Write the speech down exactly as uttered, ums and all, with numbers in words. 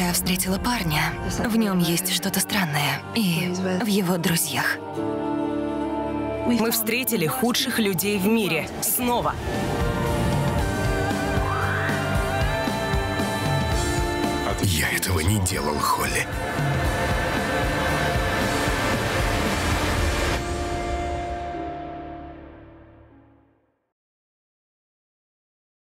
Я встретила парня. В нем есть что-то странное. И в его друзьях. Мы встретили худших людей в мире. Снова. Я этого не делал, Холли.